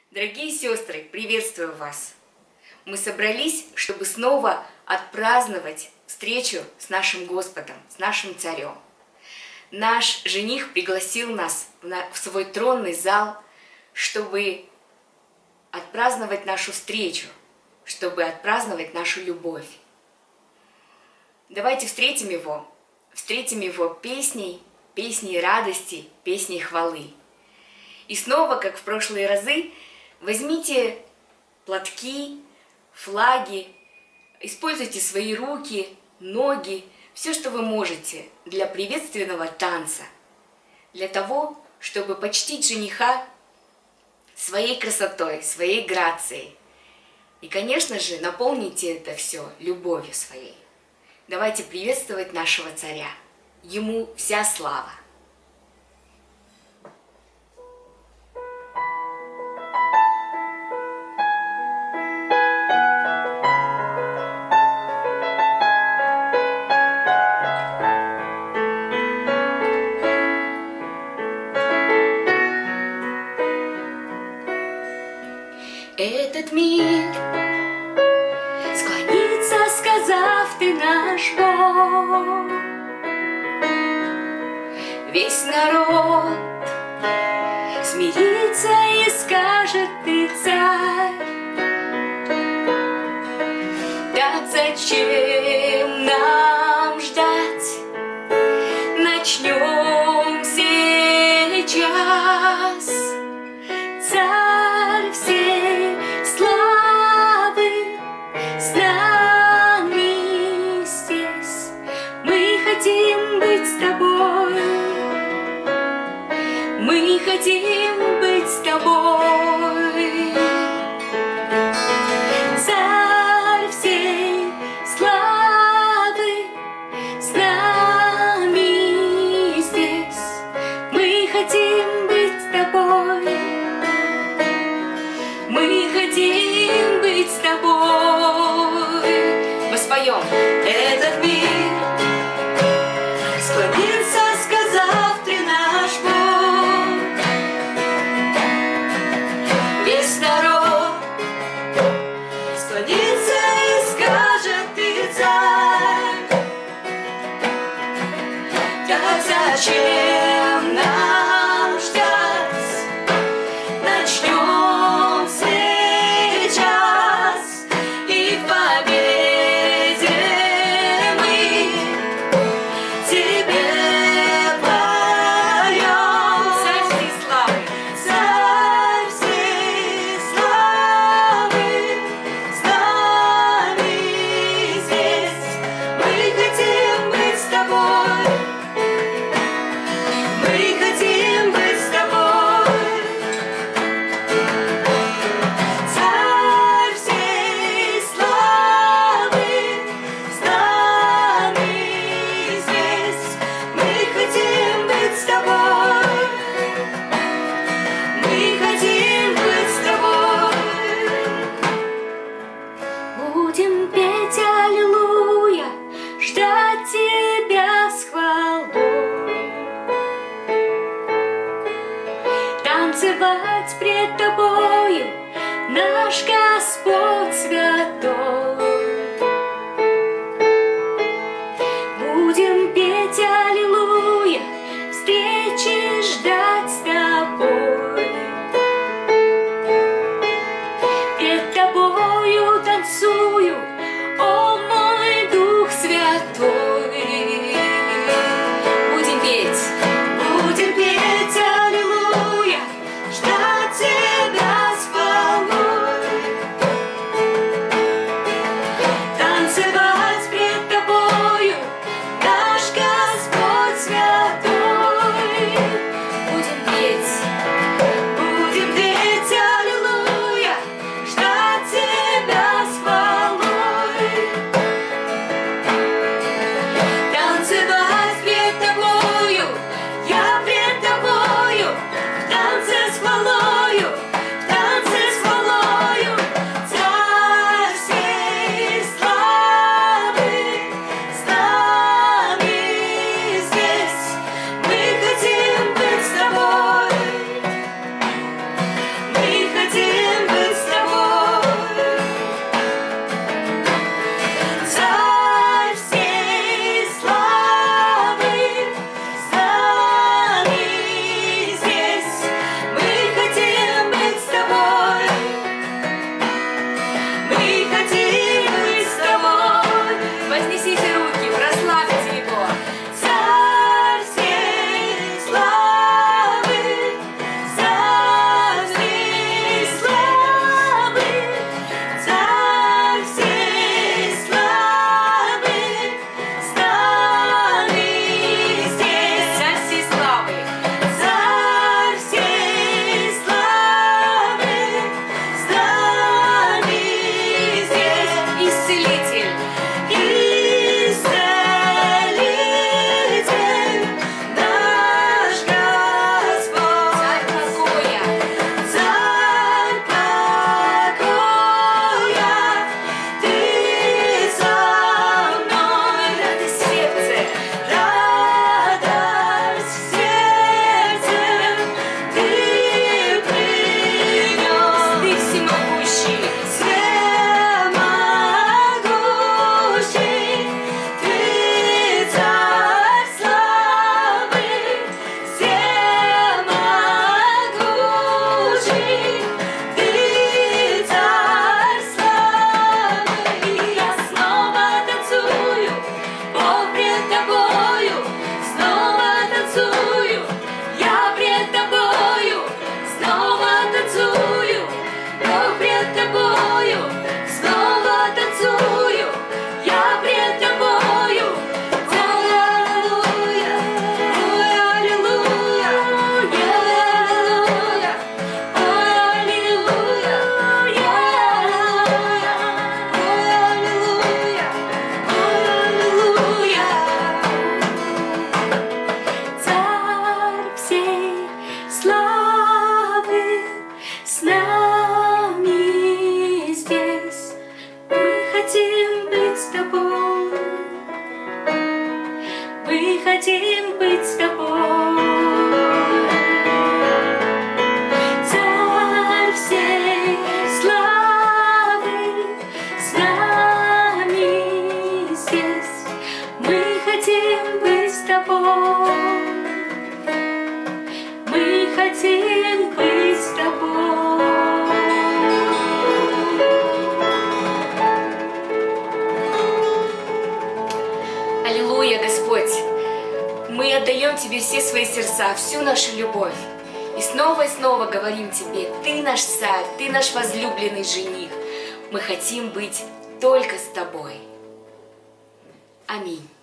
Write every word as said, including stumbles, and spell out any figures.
Дорогие сестры, приветствую вас! Мы собрались, чтобы снова отпраздновать встречу с нашим Господом, с нашим Царем. Наш жених пригласил нас в свой тронный зал, чтобы отпраздновать нашу встречу, чтобы отпраздновать нашу любовь. Давайте встретим Его, встретим Его песней, песней радости, песней хвалы. И снова, как в прошлые разы, возьмите платки, флаги, используйте свои руки, ноги, все, что вы можете для приветственного танца, для того, чтобы почтить жениха своей красотой, своей грацией. И, конечно же, наполните это все любовью своей. Давайте приветствовать нашего царя. Ему вся слава. Этот мир склонится, сказав: ты наш Бог. Весь народ смирится и скажет: ты царь. Так зачем нам ждать? Начнем сейчас. Царь всей славы с нами здесь. Мы хотим быть с тобой. Мы хотим быть с тобой. Царь всей славы с нами здесь. Мы хотим быть с тобой. Мы хотим быть с тобой. Воспоем. Этот мир склонится, сказав: ты наш Бог. Весь народ склонится и скажет: ты царь. Так зачем нам ждать? Начнем сейчас, и в победе мы тебе поем. Царь всей славы. Царь всей славы с нами здесь. Мы хотим быть с тобой. Мы хотим быть с тобой. Царь всей славы с нами здесь. Мы хотим быть с тобой. Мы хотим быть с тобой. Будем петь аллилуйя, ждать тебя с хвалой, танцевать пред тобою, наш Господь святой. Будем петь аллилуйя, встречи ждать с тобой. Пред тобою танцую, о мой Дух Святой. Будем петь. Будем петь аллилуйя, ждать тебя с хвалой, тебе все свои сердца, всю нашу любовь. И снова и снова говорим тебе: ты наш царь, ты наш возлюбленный жених. Мы хотим быть только с тобой. Аминь.